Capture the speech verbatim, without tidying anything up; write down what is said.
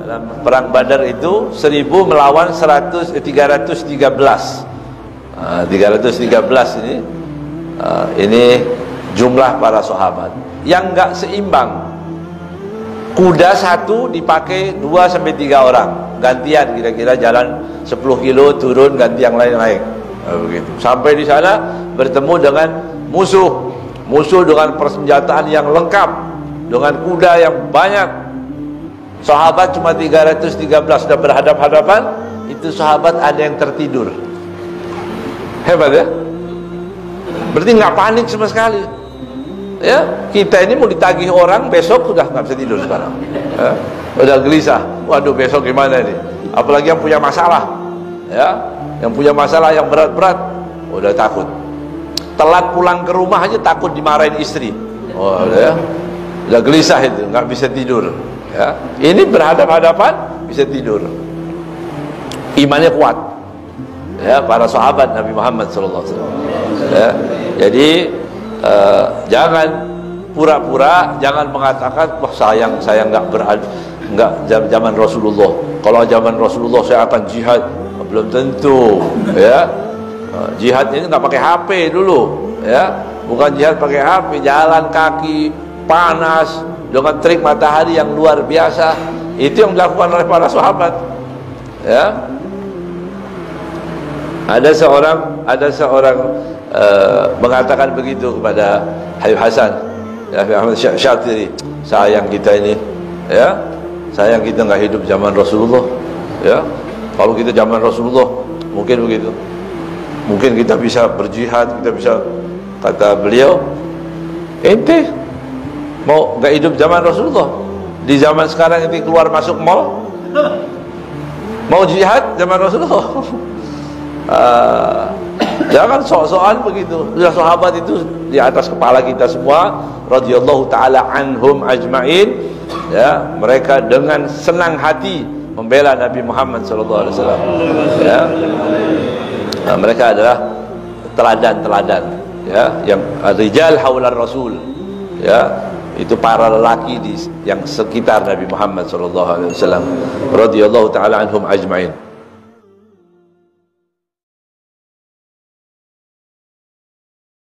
Dalam perang Badar itu seribu melawan seratus, eh, tiga ratus tiga belas. uh, tiga ratus tiga belas ini uh, ini jumlah para sahabat yang enggak seimbang. Kuda satu dipakai dua sampai tiga orang, gantian, kira-kira jalan sepuluh kilo turun, ganti yang lain naik. Uh, begitu. Sampai di sana bertemu dengan musuh. Musuh dengan persenjataan yang lengkap, dengan kuda yang banyak. Sahabat cuma tiga ratus tiga belas, sudah berhadap-hadapan. Itu sahabat ada yang tertidur. Hebat ya. Berarti nggak panik sama sekali. Ya, kita ini mau ditagih orang, besok sudah nggak bisa tidur sekarang. Ya, udah gelisah. Waduh, besok gimana nih? Apalagi yang punya masalah, ya, yang punya masalah yang berat-berat, udah takut. Telat pulang ke rumah aja takut dimarahin istri. Oh, udah ya, udah gelisah itu, nggak bisa tidur. Ya, ini berhadap-hadapan bisa tidur. Imannya kuat. Ya, para sahabat Nabi Muhammad shallallahu alaihi wasallam. Ya, jadi uh, jangan pura-pura, jangan mengatakan wah sayang saya nggak berada, nggak zaman Rasulullah. Kalau zaman Rasulullah saya akan jihad. Belum tentu. Ya, uh, jihad ini nggak pakai H P dulu. Ya, bukan jihad pakai H P, jalan kaki, panas dengan terik matahari yang luar biasa. Itu yang dilakukan oleh para sahabat. Ya. Ada seorang ada seorang uh, mengatakan begitu kepada Habib Hasan, ya, Habib Ahmad Syatiri, sayang kita ini, ya, sayang kita nggak hidup zaman Rasulullah, ya. Kalau kita zaman Rasulullah mungkin begitu, mungkin kita bisa berjihad, kita bisa, kata beliau, ente mau nggak hidup zaman Rasulullah, di zaman sekarang ini keluar masuk mall, mau jihad zaman Rasulullah. Uh, jangan sok-sokan begitu. Sudah sahabat itu di atas kepala kita semua, radhiyallahu taala anhum ajmain. Ya, mereka dengan senang hati membela Nabi Muhammad sallallahu alaihi wasallam. Ya, nah, mereka adalah teladan-teladan. Ya, yang rijal haular Rasul. Ya, itu para lelaki di yang sekitar Nabi Muhammad sallallahu alaihi wasallam, radhiyallahu taala anhum ajmain.